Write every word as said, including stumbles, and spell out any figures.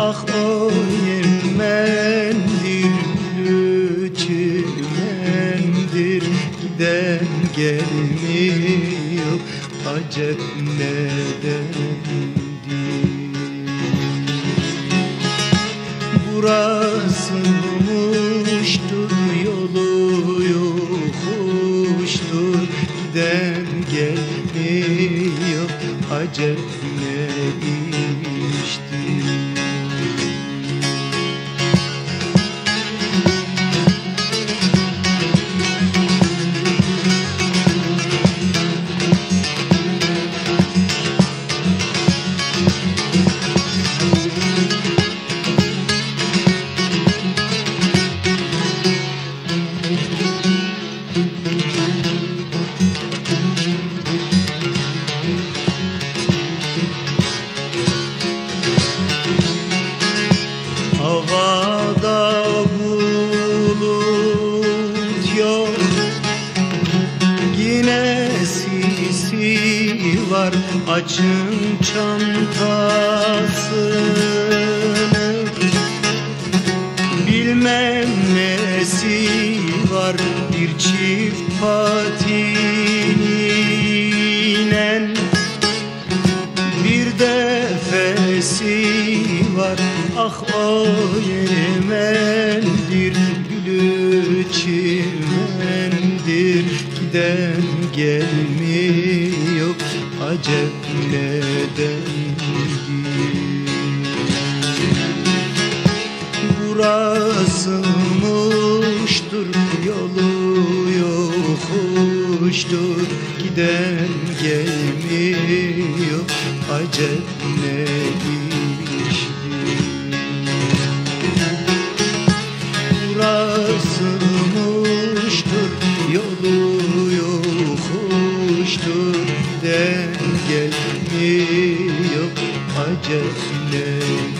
Ah o yemendir, gülü çimendir, giden gelmiyor, acep nedendir? Burası muştur, yolu yokuştur, giden gelmiyor, acep ne iştir? Havada bulut yok, yine sisi var, açın çantasını. Bilmem nesi var, bir çift patinen, bir defesi var. Ah o yemendir, gülü çimendir, giden gelmiyor, acep nedendir? Burası muştur, yolu yokuştur, giden gelmiyor, acep ne iştir? Burası muştur, yolu yokuştur, giden gelmiyor, acep ne